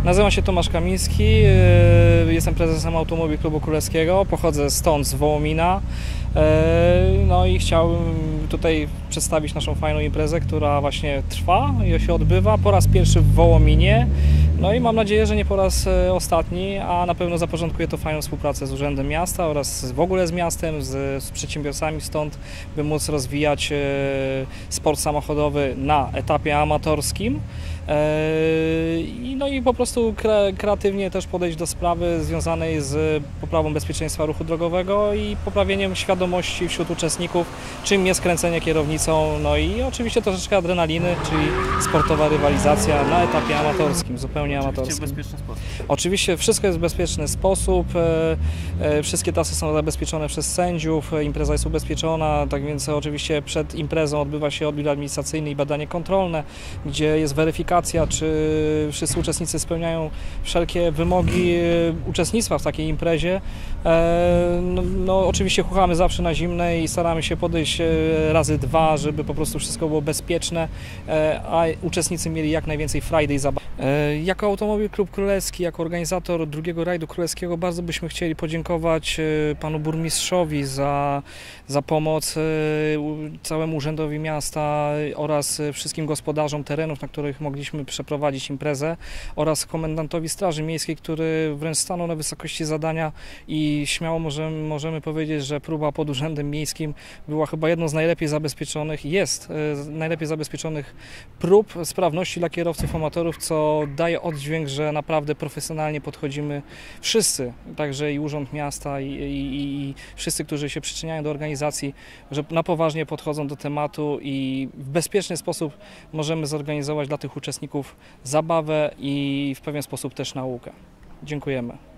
Nazywam się Tomasz Kamiński, jestem prezesem Automobil Klubu Królewskiego, pochodzę stąd z Wołomina. No i chciałbym tutaj przedstawić naszą fajną imprezę, która właśnie trwa i się odbywa po raz pierwszy w Wołominie. No i mam nadzieję, że nie po raz ostatni, a na pewno zaporządkuje to fajną współpracę z Urzędem Miasta oraz w ogóle z miastem, z przedsiębiorcami stąd, by móc rozwijać sport samochodowy na etapie amatorskim. No i po prostu kreatywnie też podejść do sprawy związanej z poprawą bezpieczeństwa ruchu drogowego i poprawieniem świadomości wśród uczestników, czym jest kręcenie kierownicą, no i oczywiście troszeczkę adrenaliny, czyli sportowa rywalizacja na etapie amatorskim, zupełnie amatorskim. W bezpieczny sposób. Oczywiście wszystko jest w bezpieczny sposób, wszystkie trasy są zabezpieczone przez sędziów, impreza jest ubezpieczona, tak więc oczywiście przed imprezą odbywa się odbiór administracyjny i badanie kontrolne, gdzie jest weryfikacja, czy wszyscy uczestnicy spełniają wszelkie wymogi uczestnictwa w takiej imprezie. No, oczywiście chuchamy zawsze na zimne i staramy się podejść razy dwa, żeby po prostu wszystko było bezpieczne, a uczestnicy mieli jak najwięcej frajdy i zabawy. Jako Automobil Klub Królewski, jako organizator drugiego rajdu królewskiego bardzo byśmy chcieli podziękować panu burmistrzowi za pomoc, całemu urzędowi miasta oraz wszystkim gospodarzom terenów, na których mogliśmy przeprowadzić imprezę, oraz komendantowi Straży Miejskiej, który wręcz stanął na wysokości zadania i śmiało możemy powiedzieć, że próba pod Urzędem Miejskim była chyba jedną z najlepiej zabezpieczonych, jest najlepiej zabezpieczonych prób sprawności dla kierowców amatorów, co daje oddźwięk, że naprawdę profesjonalnie podchodzimy wszyscy, także i Urząd Miasta i wszyscy, którzy się przyczyniają do organizacji, że na poważnie podchodzą do tematu i w bezpieczny sposób możemy zorganizować dla tych uczestników zabawę i w pewien sposób też naukę. Dziękujemy.